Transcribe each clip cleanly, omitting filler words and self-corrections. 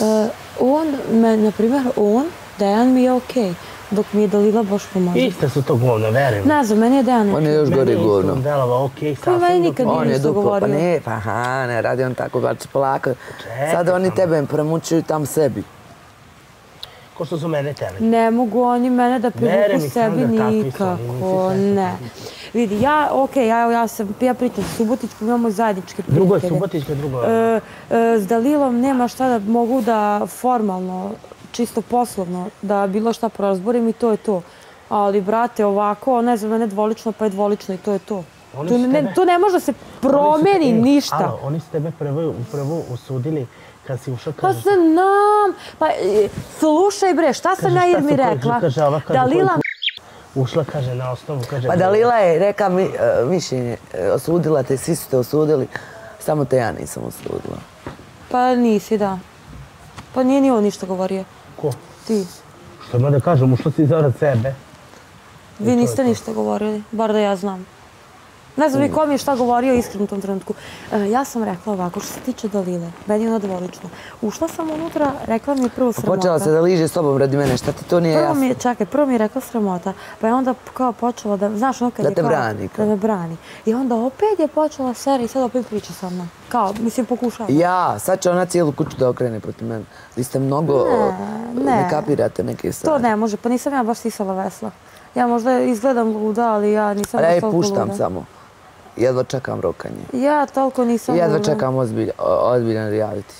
Na primjer, Dejan mi je okej, dok mi je Dalila baš pomože. Iste su to govno, verujem. Ne znam, meni je Dejan okej. On je još gori govno. Delova okej, Pa meni nikad On nije je ništa duplo, pa govorio. ne, ne radi on tako, baš polako. Sada oni tebe premučuju tam sebi. Ko što su mene tele. Ne mogu oni mene da privuku sebi nikako, ne. Vidi, ja pričam s Subotičkom, imamo zajedničke prijatelje. Drugo je Subotička, drugo je... S Dalilom nema šta da mogu da formalno, čisto poslovno, da bilo šta porazborim i to je to. Ali, brate, ovako, ona je za mene dvolično, pa je dvolično i to je to. Tu ne može da se promeni ništa. Alo, oni su tebe prvo osudili kad si ušao... Pa znam, pa slušaj bre, šta sam ja Irmi rekla? Dalila... Ušla, kaže, na osnovu, kaže... Pa Dalila je reka mišljenje, osudila te, svi su te osudili, samo te ja nisam osudila. Pa nisi, da. Pa nije ni on ništa govorio. Ko? Ti. Što ima da kažem, ušla si zarad sebe. Vi niste ništa govorili, bar da ja znam. Ne znam ni ko mi je šta govorio iskreno u tom trenutku. Ja sam rekla ovako, što se tiče Dalile, meni je ona dvolična. Ušla sam unutra, rekla mi je prvo sramota. Počela se da liže s tobom radi mene, šta ti to nije jasno? Čekaj, prvo mi je rekla sramota, pa je onda kao počela da, znaš ono kad je kao... Da me brani. I onda opet je počela serija i sad opet priča sa mnom. Kao, mislim, pokušava. Ja, sad će ona cijelu kuću da okrene protiv mene. Vi ste mnogo, ne kapirate neke stvari. To ne može, pa nisam ja baš sisala vesla. Ja možda izgledam luda, ali ja nisam baš toliko luda. Ja je puštam samo. Jedva čekam rokanje. Ja toliko nisam luda. Jedva čekam ozbiljan reality.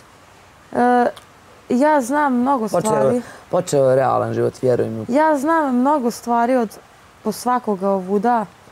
Ja znam mnogo stvari. Počeo je realan život, vjerujem. Ja znam mnogo stvari od po svakoga ovuda.